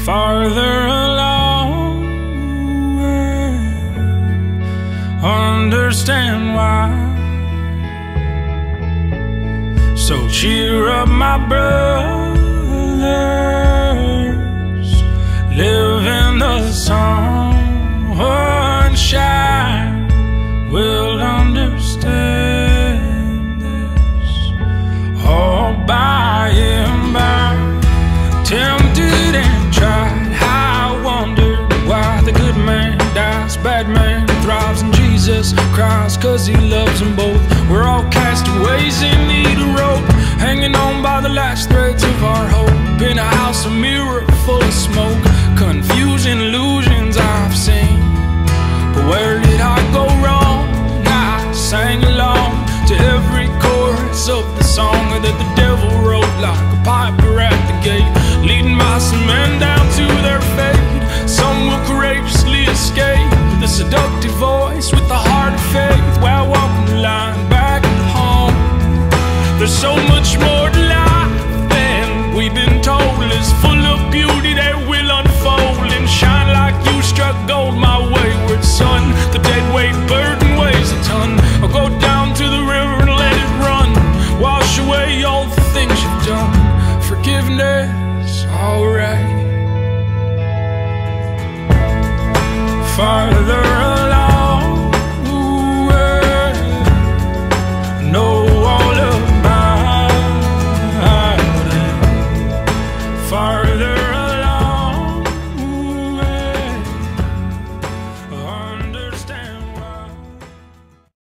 farther along, understand why. So cheer up, my brothers, live in the sunshine. We'll understand this all by and by. Tempted and tried, I wonder why the good man dies, bad man thrives, and Jesus cries 'cause he loves them both. We're all castaways in need of rope, hanging on by the last threads of our hope. In a house, a mirror full of smoke, confusing illusions I've seen. But where did I go wrong? I sang along to every chorus of the song that the devil wrote like a piper at the gate, leading my some men down to their fate. Some will courageously escape the seductive voice with the heart of faith, while walking the line back home. There's so much more to life than we've been told. It's full of beauty that will unfold and shine like you struck gold, my wayward son. The dead weight burden weighs a ton. I'll go down to the river and let it run, wash away all the things you've done. Forgiveness, alright. Farther